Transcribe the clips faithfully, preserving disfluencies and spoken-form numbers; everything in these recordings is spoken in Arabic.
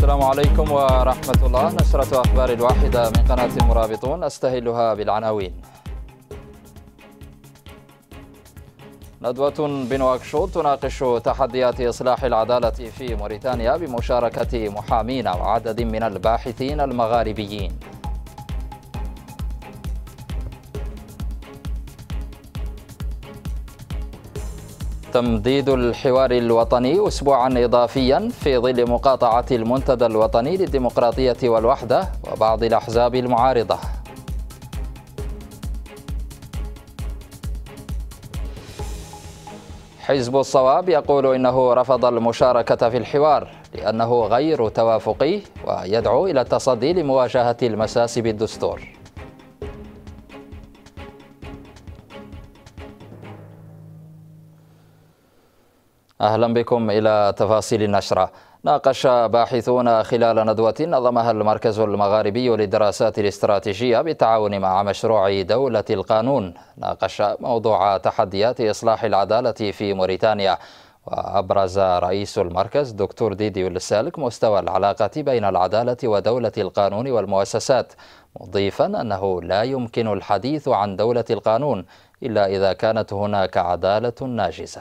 السلام عليكم ورحمة الله. نشرة أخبار الواحدة من قناة المرابطون، أستهلها بالعناوين. ندوة بنواكشوط تناقش تحديات إصلاح العدالة في موريتانيا بمشاركة محامين وعدد من الباحثين المغاربيين. تمديد الحوار الوطني أسبوعا إضافيا في ظل مقاطعة المنتدى الوطني للديمقراطية والوحدة وبعض الأحزاب المعارضة. حزب الصواب يقول إنه رفض المشاركة في الحوار لأنه غير توافقي ويدعو إلى التصدي لمواجهة المساس بالدستور. أهلا بكم إلى تفاصيل النشرة. ناقش باحثون خلال ندوة نظمها المركز المغاربي للدراسات الاستراتيجية بالتعاون مع مشروع دولة القانون، ناقش موضوع تحديات إصلاح العدالة في موريتانيا. وأبرز رئيس المركز دكتور ديدي السالك مستوى العلاقة بين العدالة ودولة القانون والمؤسسات، مضيفا أنه لا يمكن الحديث عن دولة القانون إلا إذا كانت هناك عدالة ناجزة.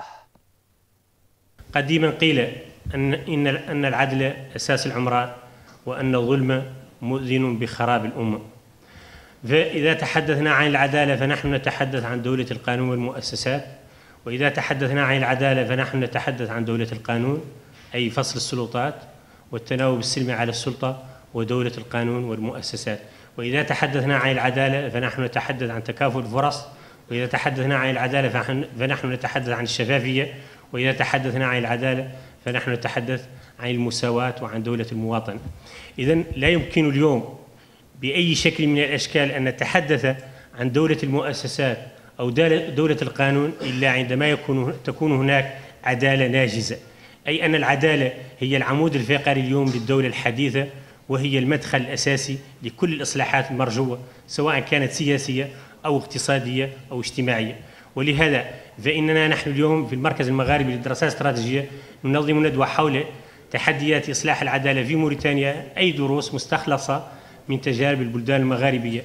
قديما قيل أن إن أن العدل أساس العمران وأن الظلم مؤذن بخراب الأمة. فإذا تحدثنا عن العدالة فنحن نتحدث عن دولة القانون والمؤسسات، وإذا تحدثنا عن العدالة فنحن نتحدث عن دولة القانون أي فصل السلطات والتناوب السلمي على السلطة ودولة القانون والمؤسسات. وإذا تحدثنا عن العدالة فنحن نتحدث عن تكافؤ الفرص، وإذا تحدثنا عن العدالة فنحن نتحدث عن الشفافية، وإذا تحدثنا عن العدالة فنحن نتحدث عن المساواة وعن دولة المواطن. إذن لا يمكن اليوم بأي شكل من الأشكال أن نتحدث عن دولة المؤسسات أو دولة القانون إلا عندما يكون تكون هناك عدالة ناجزة، أي أن العدالة هي العمود الفقري اليوم للدولة الحديثة، وهي المدخل الأساسي لكل الإصلاحات المرجوة سواء كانت سياسية أو اقتصادية أو اجتماعية. ولهذا فإننا نحن اليوم في المركز المغاربي للدراسات الاستراتيجية ننظم ندوة حول تحديات إصلاح العدالة في موريتانيا، أي دروس مستخلصة من تجارب البلدان المغاربية.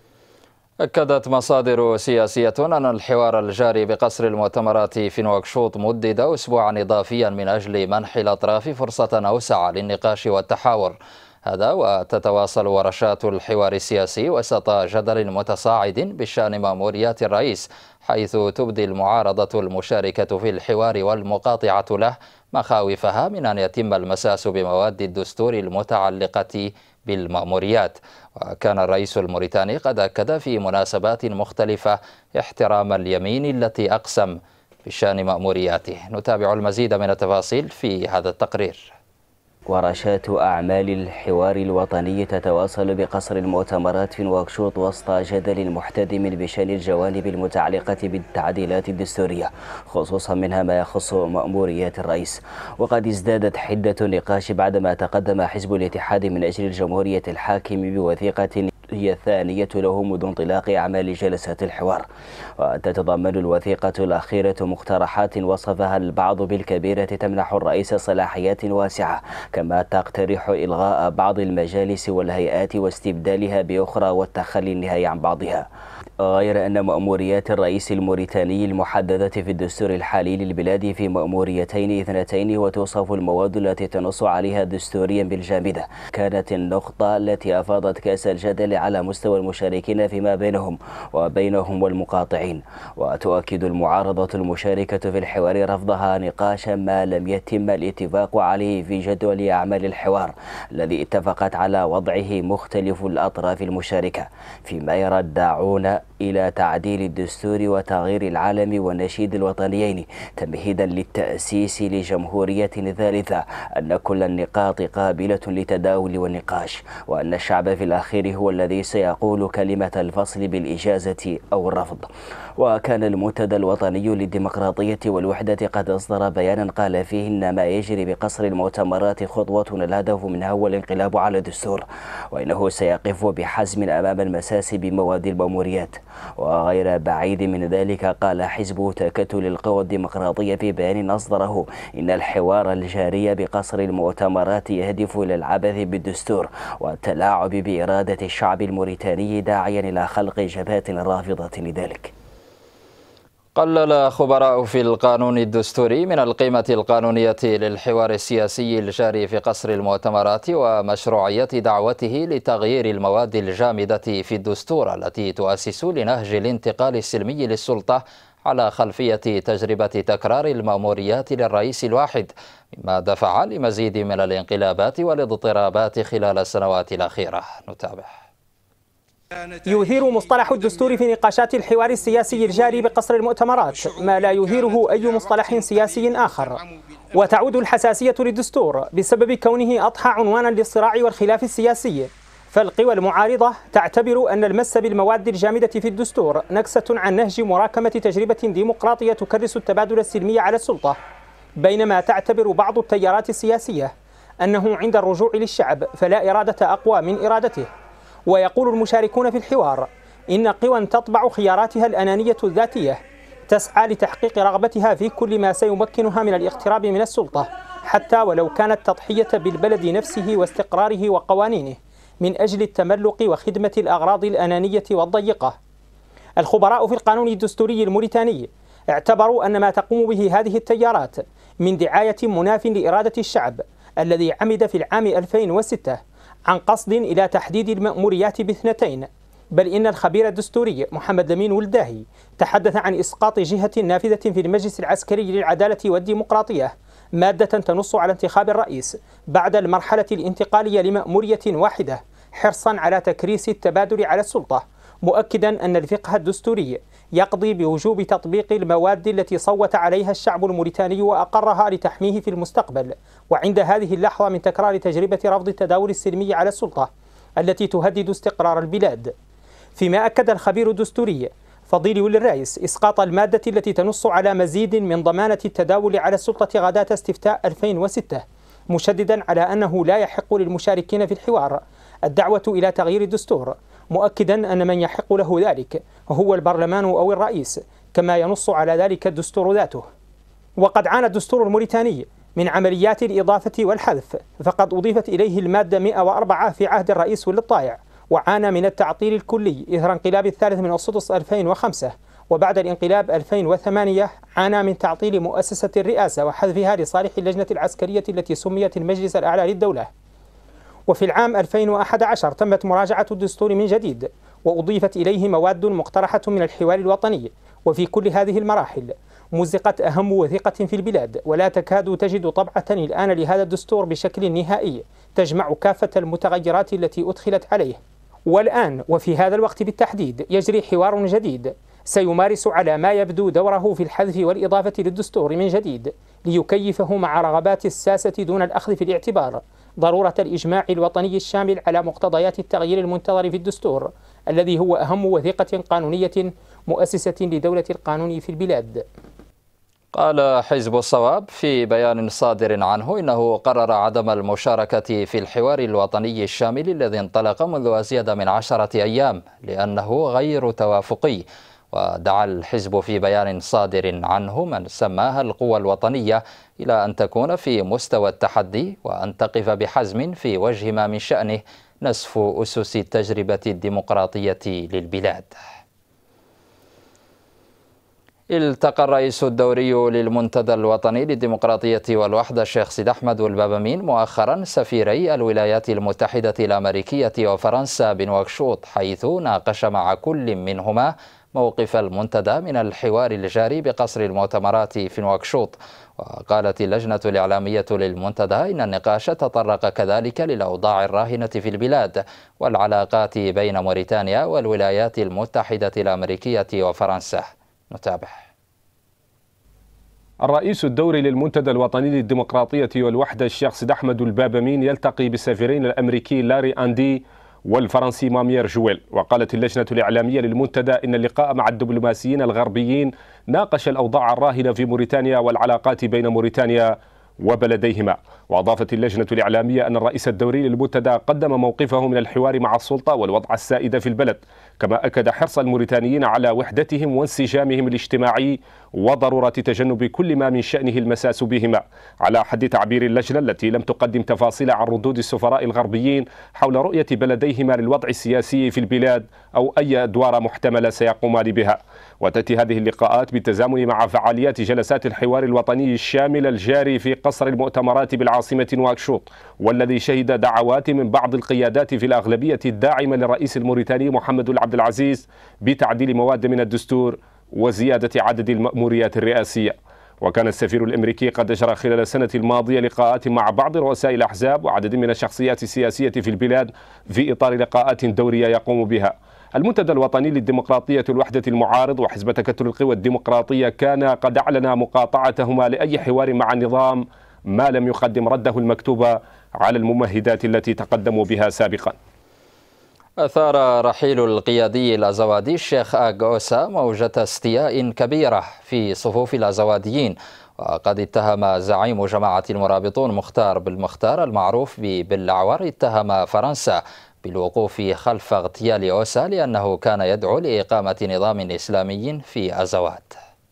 أكدت مصادر سياسية أن الحوار الجاري بقصر المؤتمرات في نواكشوط مدد أسبوعا إضافيا من أجل منح الأطراف فرصة أوسع للنقاش والتحاور. هذا وتتواصل ورشات الحوار السياسي وسط جدل متصاعد بشأن مأموريات الرئيس، حيث تبدي المعارضة المشاركة في الحوار والمقاطعة له مخاوفها من أن يتم المساس بمواد الدستور المتعلقة بالمأموريات. وكان الرئيس الموريتاني قد أكد في مناسبات مختلفة احترام اليمين التي أقسم بشأن مأمورياته. نتابع المزيد من التفاصيل في هذا التقرير. ورشات أعمال الحوار الوطني تتواصل بقصر المؤتمرات في نواكشوط وسط جدل محتدم بشأن الجوانب المتعلقة بالتعديلات الدستورية، خصوصا منها ما يخص مأموريات الرئيس. وقد ازدادت حدة النقاش بعدما تقدم حزب الاتحاد من أجل الجمهورية الحاكم بوثيقة هي الثانية له منذ انطلاق أعمال جلسات الحوار. وتتضمن الوثيقة الأخيرة مقترحات وصفها البعض بالكبيرة تمنح الرئيس صلاحيات واسعة، كما تقترح إلغاء بعض المجالس والهيئات واستبدالها بأخرى والتخلي النهائي عن بعضها. غير أن مأموريات الرئيس الموريتاني المحددة في الدستور الحالي للبلاد في مأموريتين اثنتين، وتوصف المواد التي تنص عليها دستوريا بالجامدة، كانت النقطة التي أفاضت كأس الجدل على مستوى المشاركين فيما بينهم وبينهم والمقاطعين. وتؤكد المعارضة المشاركة في الحوار رفضها نقاشا ما لم يتم الاتفاق عليه في جدول أعمال الحوار الذي اتفقت على وضعه مختلف الأطراف المشاركة، فيما يرى الداعون إلى تعديل الدستور وتغيير العالم والنشيد الوطنيين تمهيدا للتأسيس لجمهورية ثالثة، أن كل النقاط قابلة للتداول والنقاش، وأن الشعب في الأخير هو الذي الذي سيقول كلمة الفصل بالإجازة أو الرفض. وكان المنتدى الوطني للديمقراطية والوحدة قد أصدر بيانا قال فيه إن ما يجري بقصر المؤتمرات خطوة الهدف منها هو الانقلاب على الدستور، وإنه سيقف بحزم أمام المساس بمواد المأموريات. وغير بعيد من ذلك قال حزب تكتل القوى الديمقراطية في بيان أصدره إن الحوار الجاري بقصر المؤتمرات يهدف إلى العبث بالدستور والتلاعب بإرادة الشعب الموريتاني، داعيا إلى خلق جبهة رافضة لذلك. قلل خبراء في القانون الدستوري من القيمة القانونية للحوار السياسي الجاري في قصر المؤتمرات ومشروعية دعوته لتغيير المواد الجامدة في الدستور التي تؤسس لنهج الانتقال السلمي للسلطة على خلفية تجربة تكرار المأموريات للرئيس الواحد، مما دفع لمزيد من الانقلابات والاضطرابات خلال السنوات الأخيرة. نتابع. يثير مصطلح الدستور في نقاشات الحوار السياسي الجاري بقصر المؤتمرات ما لا يثيره أي مصطلح سياسي آخر، وتعود الحساسية للدستور بسبب كونه أضحى عنوانا للصراع والخلاف السياسي. فالقوى المعارضة تعتبر أن المس بالمواد الجامدة في الدستور نكسة عن نهج مراكمة تجربة ديمقراطية تكرس التبادل السلمي على السلطة، بينما تعتبر بعض التيارات السياسية أنه عند الرجوع للشعب فلا إرادة أقوى من إرادته. ويقول المشاركون في الحوار إن قوى تطبع خياراتها الأنانية الذاتية تسعى لتحقيق رغبتها في كل ما سيمكنها من الاقتراب من السلطة، حتى ولو كانت تضحية بالبلد نفسه واستقراره وقوانينه من أجل التملق وخدمة الأغراض الأنانية والضيقة. الخبراء في القانون الدستوري الموريتاني اعتبروا أن ما تقوم به هذه التيارات من دعاية مناف لإرادة الشعب الذي عمد في العام ألفين وستة عن قصد إلى تحديد المأموريات باثنتين، بل إن الخبير الدستوري محمد لمين ولداهي تحدث عن إسقاط جهة نافذة في المجلس العسكري للعدالة والديمقراطية، مادة تنص على انتخاب الرئيس بعد المرحلة الانتقالية لمأمورية واحدة، حرصا على تكريس التبادل على السلطة، مؤكدا أن الفقه الدستوري يقضي بوجوب تطبيق المواد التي صوت عليها الشعب الموريتاني وأقرها لتحميه في المستقبل، وعند هذه اللحظة من تكرار تجربة رفض التداول السلمي على السلطة التي تهدد استقرار البلاد. فيما أكد الخبير الدستوري فضيل ولي الرئيس إسقاط المادة التي تنص على مزيد من ضمانة التداول على السلطة غداة استفتاء ألفين وستة، مشددا على أنه لا يحق للمشاركين في الحوار الدعوة إلى تغيير الدستور، مؤكدا أن من يحق له ذلك هو البرلمان أو الرئيس كما ينص على ذلك الدستور ذاته. وقد عانى الدستور الموريتاني من عمليات الإضافة والحذف، فقد أضيفت إليه المادة مئة وأربعة في عهد الرئيس ولي الطايع، وعانى من التعطيل الكلي إثر انقلاب الثالث من أغسطس ألفين وخمسة، وبعد الانقلاب ألفين وثمانية عانى من تعطيل مؤسسة الرئاسة وحذفها لصالح اللجنة العسكرية التي سميت المجلس الأعلى للدولة. وفي العام ألفين وأحد عشر تمت مراجعة الدستور من جديد وأضيفت إليه مواد مقترحة من الحوار الوطني، وفي كل هذه المراحل مزقت أهم وثيقة في البلاد، ولا تكاد تجد طبعة الآن لهذا الدستور بشكل نهائي تجمع كافة المتغيرات التي أدخلت عليه. والآن وفي هذا الوقت بالتحديد يجري حوار جديد سيمارس على ما يبدو دوره في الحذف والإضافة للدستور من جديد ليكيفه مع رغبات الساسة دون الأخذ في الاعتبار ضرورة الإجماع الوطني الشامل على مقتضيات التغيير المنتظر في الدستور الذي هو أهم وثيقة قانونية مؤسسة لدولة القانون في البلاد. قال حزب الصواب في بيان صادر عنه إنه قرر عدم المشاركة في الحوار الوطني الشامل الذي انطلق منذ أزيد من عشرة أيام لأنه غير توافقي. ودعا الحزب في بيان صادر عنه من سماها القوى الوطنية إلى أن تكون في مستوى التحدي وأن تقف بحزم في وجه ما من شأنه نسف أسس التجربة الديمقراطية للبلاد. التقى الرئيس الدوري للمنتدى الوطني للديمقراطية والوحدة الشيخ سيد أحمد والبابامين مؤخرا سفيري الولايات المتحدة الأمريكية وفرنسا بنواكشوط، حيث ناقش مع كل منهما موقف المنتدى من الحوار الجاري بقصر المؤتمرات في نواكشوط. وقالت اللجنة الإعلامية للمنتدى إن النقاش تطرق كذلك للأوضاع الراهنة في البلاد والعلاقات بين موريتانيا والولايات المتحدة الأمريكية وفرنسا. نتابع. الرئيس الدوري للمنتدى الوطني للديمقراطية والوحدة الشيخ سيد أحمد البابامين يلتقي بالسفيرين الأمريكي لاري أندي والفرنسي مامير جويل. وقالت اللجنة الإعلامية للمنتدى إن اللقاء مع الدبلوماسيين الغربيين ناقش الأوضاع الراهنة في موريتانيا والعلاقات بين موريتانيا وبلديهما. وأضافت اللجنة الإعلامية أن الرئيس الدوري للمنتدى قدم موقفه من الحوار مع السلطة والوضع السائد في البلد، كما أكد حرص الموريتانيين على وحدتهم وانسجامهم الاجتماعي وضرورة تجنب كل ما من شأنه المساس بهما، على حد تعبير اللجنة التي لم تقدم تفاصيل عن ردود السفراء الغربيين حول رؤية بلديهما للوضع السياسي في البلاد أو أي أدوار محتملة سيقومان بها. وتأتي هذه اللقاءات بالتزامن مع فعاليات جلسات الحوار الوطني الشامل الجاري في قصر المؤتمرات بالعاصمة نواكشوط، والذي شهد دعوات من بعض القيادات في الأغلبية الداعمة للرئيس الموريتاني محمد عبد العزيز بتعديل مواد من الدستور وزيادة عدد المأموريات الرئاسية. وكان السفير الأمريكي قد أجرى خلال السنة الماضية لقاءات مع بعض رؤساء الأحزاب وعدد من الشخصيات السياسية في البلاد في إطار لقاءات دورية يقوم بها. المنتدى الوطني للديمقراطية والوحدة المعارض وحزب تكتل القوى الديمقراطية كان قد أعلن مقاطعتهما لأي حوار مع النظام ما لم يقدم رده المكتوب على الممهدات التي تقدموا بها سابقا. أثار رحيل القيادي الأزوادي الشيخ آغ أوسا موجة استياء كبيرة في صفوف الأزواديين، وقد اتهم زعيم جماعة المرابطون مختار بالمختار المعروف بالأعور اتهم فرنسا بالوقوف خلف اغتيال أوسا لأنه كان يدعو لإقامة نظام إسلامي في أزواد.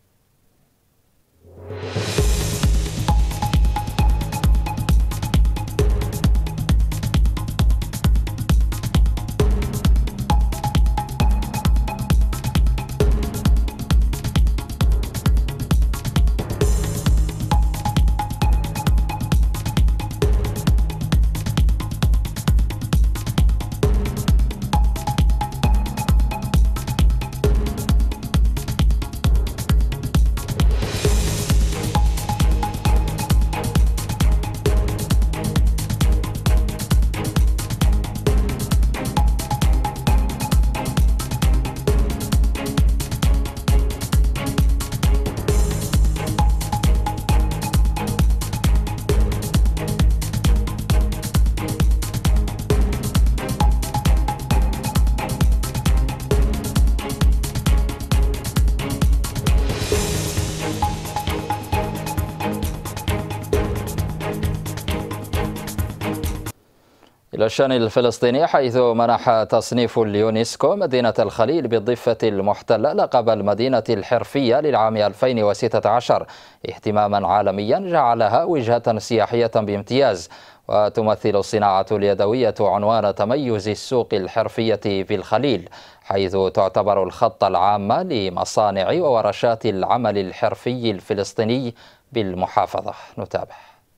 إلى الشأن الفلسطيني، حيث منح تصنيف اليونسكو مدينة الخليل بالضفة المحتلة لقب المدينة الحرفية للعام ألفين وستة عشر اهتماما عالميا جعلها وجهة سياحية بامتياز. وتمثل الصناعة اليدوية عنوان تميز السوق الحرفية في الخليل، حيث تعتبر الخط العام لمصانع وورشات العمل الحرفي الفلسطيني بالمحافظة. نتابع.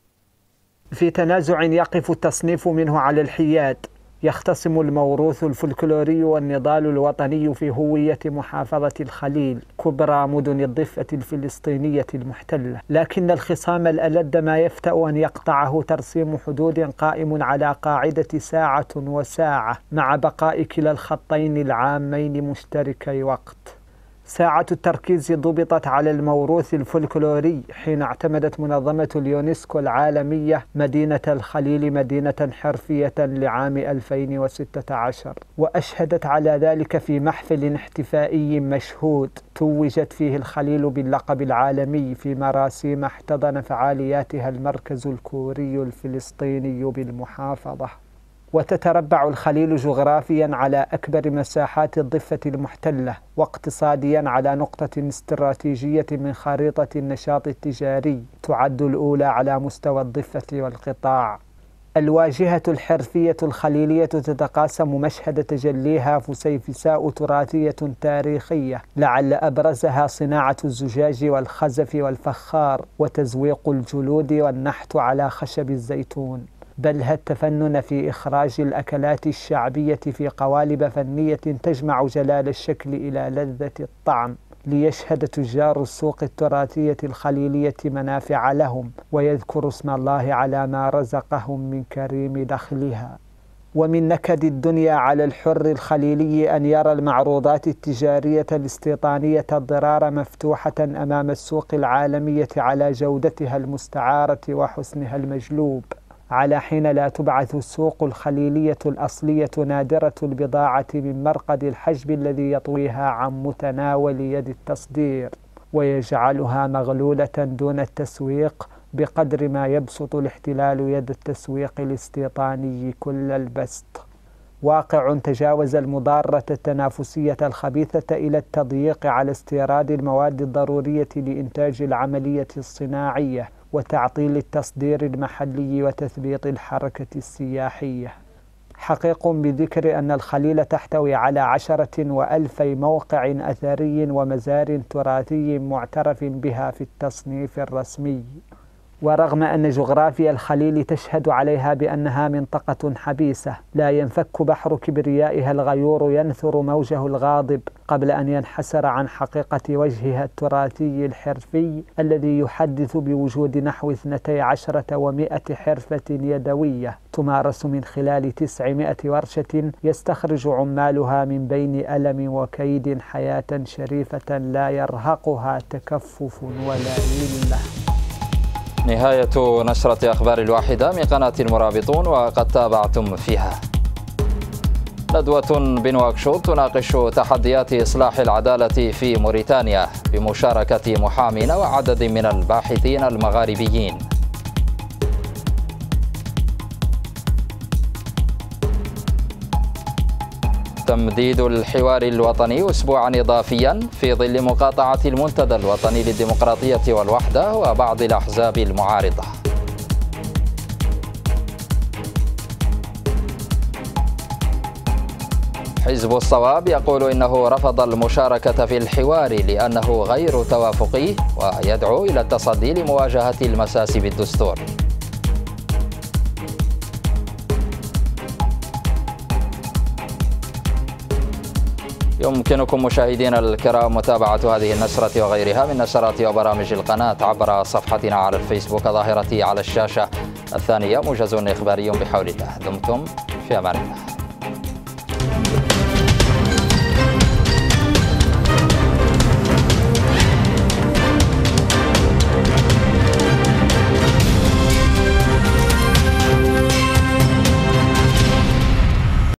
في تنازع يقف التصنيف منه على الحياد، يختصم الموروث الفلكلوري والنضال الوطني في هوية محافظة الخليل كبرى مدن الضفة الفلسطينية المحتلة، لكن الخصام الألد ما يفتأ أن يقطعه ترسيم حدود قائم على قاعدة ساعة وساعة مع بقاء كلا الخطين العامين مشتركي وقت. ساعة التركيز ضبطت على الموروث الفلكلوري حين اعتمدت منظمة اليونسكو العالمية مدينة الخليل مدينة حرفية لعام ألفين وستة عشر، وأشهدت على ذلك في محفل احتفائي مشهود توجت فيه الخليل باللقب العالمي في مراسيم احتضن فعالياتها المركز الكوري الفلسطيني بالمحافظة. وتتربع الخليل جغرافيا على أكبر مساحات الضفة المحتلة، واقتصاديا على نقطة استراتيجية من خريطة النشاط التجاري تعد الأولى على مستوى الضفة والقطاع. الواجهة الحرفية الخليلية تتقاسم مشهد تجليها فسيفساء تراثية تاريخية لعل أبرزها صناعة الزجاج والخزف والفخار وتزويق الجلود والنحت على خشب الزيتون، بل التفنن في إخراج الأكلات الشعبية في قوالب فنية تجمع جلال الشكل إلى لذة الطعم، ليشهد تجار السوق التراثية الخليلية منافع لهم ويذكر اسم الله على ما رزقهم من كريم دخلها. ومن نكد الدنيا على الحر الخليلي أن يرى المعروضات التجارية الاستيطانية الضرار مفتوحة أمام السوق العالمية على جودتها المستعارة وحسنها المجلوب، على حين لا تبعث السوق الخليلية الأصلية نادرة البضاعة من مرقد الحجب الذي يطويها عن متناول يد التصدير ويجعلها مغلولة دون التسويق، بقدر ما يبسط الاحتلال يد التسويق الاستيطاني كل البسط. واقع تجاوز المضارة التنافسية الخبيثة إلى التضييق على استيراد المواد الضرورية لإنتاج العملية الصناعية وتعطيل التصدير المحلي وتثبيط الحركة السياحية. حقيق بذكر أن الخليل تحتوي على عشرة وألفي موقع أثري ومزار تراثي معترف بها في التصنيف الرسمي، ورغم أن جغرافيا الخليل تشهد عليها بأنها منطقة حبيسة لا ينفك بحر كبريائها الغيور ينثر موجه الغاضب قبل أن ينحسر عن حقيقة وجهها التراثي الحرفي الذي يحدث بوجود نحو اثنتي عشرة ومائة حرفة يدوية تمارس من خلال تسعمائة ورشة يستخرج عمالها من بين ألم وكيد حياة شريفة لا يرهقها تكفف ولا ذلة. نهاية نشرة أخبار الواحدة من قناة المرابطون، وقد تابعتم فيها: ندوة بنواكشوط تناقش تحديات إصلاح العدالة في موريتانيا بمشاركة محامين وعدد من الباحثين المغاربيين. تمديد الحوار الوطني أسبوعا إضافيا في ظل مقاطعة المنتدى الوطني للديمقراطية والوحدة وبعض الأحزاب المعارضة. حزب الصواب يقول إنه رفض المشاركة في الحوار لأنه غير توافقي ويدعو إلى التصدي لمواجهة المساس بالدستور. يمكنكم مشاهدينا الكرام متابعة هذه النشرة وغيرها من نشرات وبرامج القناة عبر صفحتنا على الفيسبوك ظاهرة على الشاشة الثانية. موجز إخباري بحول الله. دمتم في أمان الله.